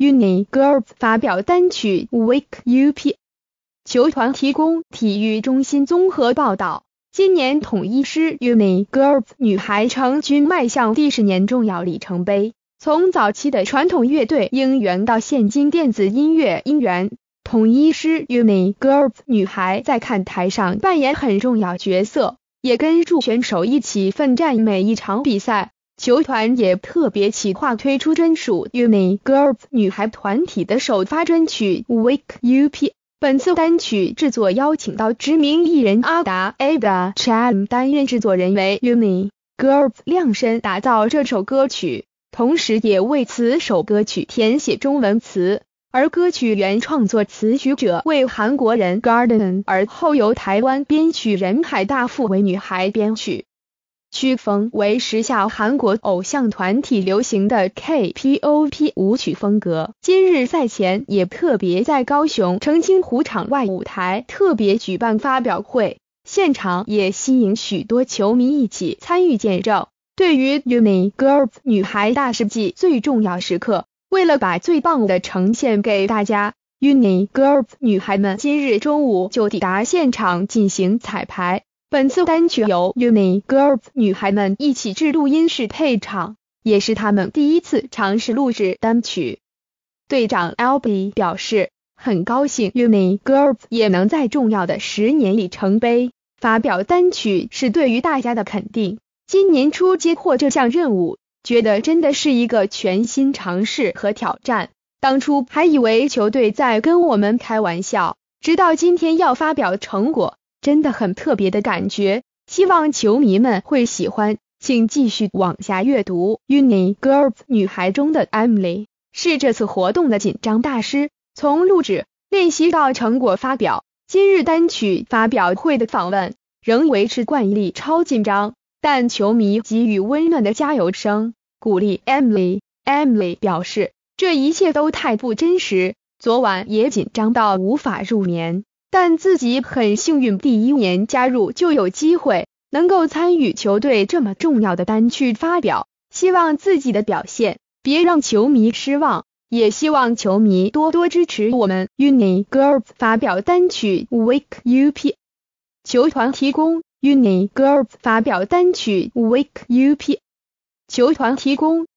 Uni Girls 发表单曲 Wake UP。球团提供体育中心综合报道，今年统一狮 Uni Girls 女孩成军迈向第10年重要里程碑。从早期的传统乐队应援到现今电子音乐音源，统一狮 Uni Girls 女孩在看台上扮演很重要角色，也跟助选手一起奋战每一场比赛。球团也特别企划推出专属 Uni Girls 女孩团体的首发专曲 Wake UP。本次单曲制作邀请到知名艺人阿达 Ada Chan 担任制作人，为 Uni Girls 量身打造这首歌曲，同时也为此首歌曲填写中文词，而歌曲原创作词曲者为韩国人 Garden， 而后由台湾编曲人海大富为女孩编曲。曲风为时下韩国偶像团体流行的 K-pop 舞曲风格。今日赛前也特别在高雄澄清湖场外舞台特别举办发表会，现场也吸引许多球迷一起参与见证。对于 Uni Girls 女孩大事记最重要时刻，为了把最棒的呈现给大家， Uni Girls 女孩们今日中午就抵达现场进行彩排。本次单曲由 Uni Girls 女孩们一起至录音室配唱，也是她们第一次尝试录制单曲。队长 LB 表示，很高兴 Uni Girls 也能在重要的10年里程碑发表单曲，是对于大家的肯定。今年初接获这项任务，觉得真的是一个全新尝试和挑战。当初还以为球队在跟我们开玩笑，直到今天要发表成果，真的很特别的感觉，希望球迷们会喜欢。请继续往下阅读。Uni Girls 女孩中的 Emily 是这次活动的紧张大师，从录制、练习到成果发表，今日单曲发表会的访问仍维持惯例超紧张，但球迷给予温暖的加油声，鼓励 Emily。Emily 表示，这一切都太不真实，昨晚也紧张到无法入眠。但自己很幸运，第1年加入就有机会能够参与球队这么重要的单曲发表，希望自己的表现别让球迷失望，也希望球迷多多支持我们。Uni Girls 发表单曲 Wake UP。 球团提供 Uni Girls 发表单曲 Wake UP。 球团提供